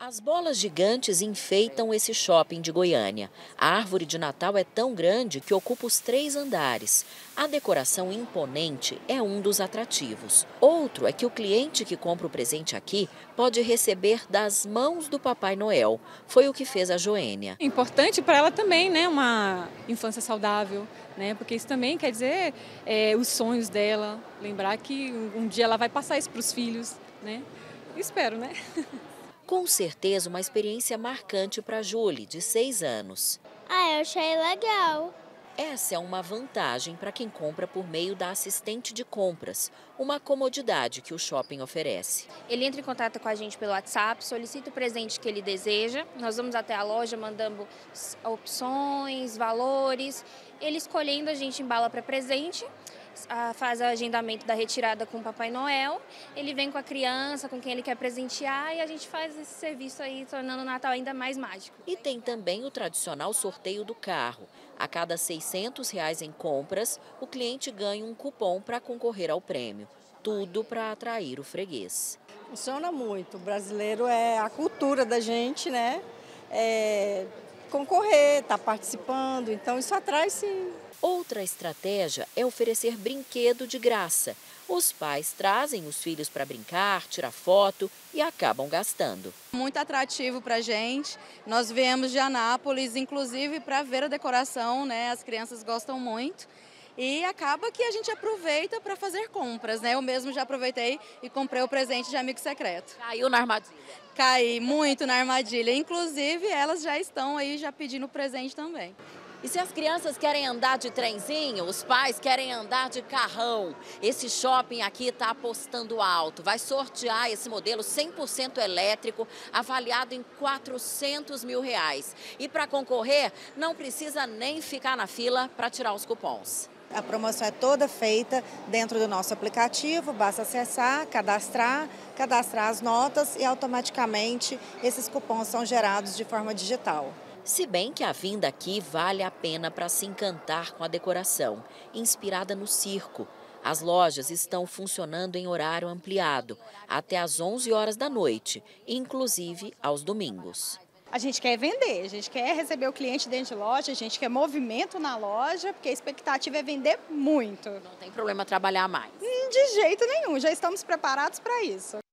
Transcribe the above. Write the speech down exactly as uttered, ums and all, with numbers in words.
As bolas gigantes enfeitam esse shopping de Goiânia. A árvore de Natal é tão grande que ocupa os três andares. A decoração imponente é um dos atrativos. Outro é que o cliente que compra o presente aqui pode receber das mãos do Papai Noel. Foi o que fez a Joênia. É importante para ela também, né, uma infância saudável, né, porque isso também quer dizer é, os sonhos dela, lembrar que um dia ela vai passar isso para os filhos, né, espero, né. Com certeza uma experiência marcante para Julie, de seis anos. Ah, eu achei legal. Essa é uma vantagem para quem compra por meio da assistente de compras, uma comodidade que o shopping oferece. Ele entra em contato com a gente pelo WhatsApp, solicita o presente que ele deseja, nós vamos até a loja, mandamos opções, valores, ele escolhendo a gente embala para presente, faz o agendamento da retirada com o Papai Noel, ele vem com a criança, com quem ele quer presentear e a gente faz esse serviço aí, tornando o Natal ainda mais mágico. E tem também o tradicional sorteio do carro. A cada seiscentos reais em compras, o cliente ganha um cupom para concorrer ao prêmio. Tudo para atrair o freguês. Funciona muito. O brasileiro é a cultura da gente, né? É concorrer, estar tá participando, então isso atrai sim. Outra estratégia é oferecer brinquedo de graça. Os pais trazem os filhos para brincar, tirar foto e acabam gastando. Muito atrativo para a gente. Nós viemos de Anápolis, inclusive para ver a decoração, né? As crianças gostam muito. E acaba que a gente aproveita para fazer compras, né? Eu mesmo já aproveitei e comprei o presente de amigo secreto. Caiu na armadilha. Caí muito na armadilha. Inclusive, elas já estão aí já pedindo presente também. E se as crianças querem andar de trenzinho, os pais querem andar de carrão. Esse shopping aqui está apostando alto. Vai sortear esse modelo cem por cento elétrico, avaliado em quatrocentos mil reais. E para concorrer, não precisa nem ficar na fila para tirar os cupons. A promoção é toda feita dentro do nosso aplicativo, basta acessar, cadastrar, cadastrar as notas e automaticamente esses cupons são gerados de forma digital. Se bem que a vinda aqui vale a pena para se encantar com a decoração, inspirada no circo. As lojas estão funcionando em horário ampliado, até às onze horas da noite, inclusive aos domingos. A gente quer vender, a gente quer receber o cliente dentro de loja, a gente quer movimento na loja, porque a expectativa é vender muito. Não tem problema trabalhar mais. De jeito nenhum, já estamos preparados para isso.